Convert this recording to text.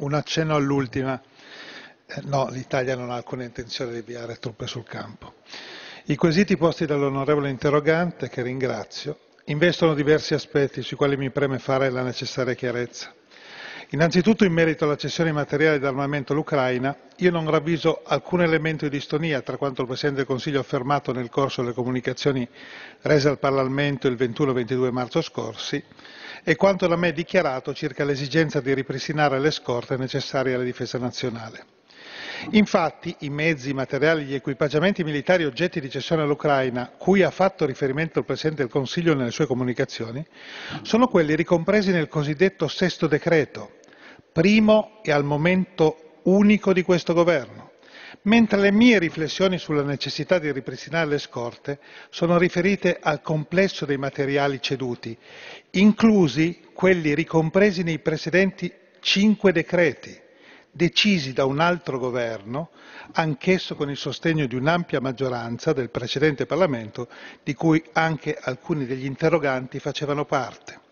un accenno all'ultima. No, l'Italia non ha alcuna intenzione di inviare truppe sul campo. I quesiti posti dall'onorevole interrogante, che ringrazio, investono diversi aspetti sui quali mi preme fare la necessaria chiarezza. Innanzitutto in merito alla cessione di materiali d'armamento all'Ucraina, io non ravviso alcun elemento di distonia tra quanto il Presidente del Consiglio ha affermato nel corso delle comunicazioni rese al Parlamento il 21 e 22 marzo scorsi e quanto da me dichiarato circa l'esigenza di ripristinare le scorte necessarie alla difesa nazionale. Infatti i mezzi, i materiali e gli equipaggiamenti militari oggetti di cessione all'Ucraina, cui ha fatto riferimento il Presidente del Consiglio nelle sue comunicazioni, sono quelli ricompresi nel cosiddetto sesto decreto, primo e al momento unico di questo governo, mentre le mie riflessioni sulla necessità di ripristinare le scorte sono riferite al complesso dei materiali ceduti, inclusi quelli ricompresi nei precedenti 5 decreti, decisi da un altro governo, anch'esso con il sostegno di un'ampia maggioranza del precedente Parlamento, di cui anche alcuni degli interroganti facevano parte.